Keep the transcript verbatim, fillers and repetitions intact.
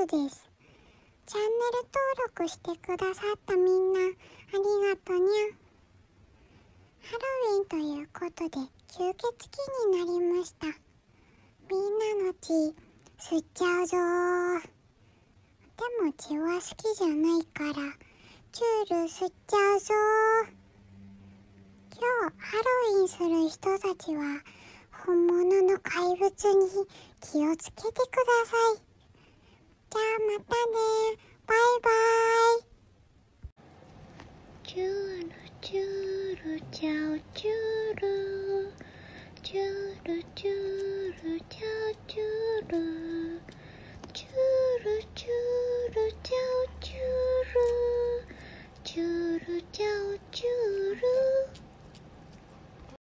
です。チャンネル登録してくださったみんな、ありがとにゃ。ハロウィンということで吸血鬼になりました。みんなの血吸っちゃうぞー。でも血は好きじゃないからチュール吸っちゃうぞー。今日ハロウィンする人たちは本物の怪物に気をつけてください。じゃあまたね、バイバイ。チュールチュールチャオチュー